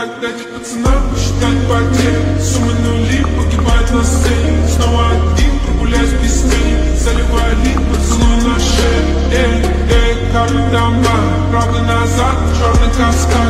так дайте пацанам посчитать потери. Суммы нули погибают на сцене. Снова один, прогуляюсь без тени. Заливаю лик, поцелуй на шее. Как дома, правда назад, черный каскад.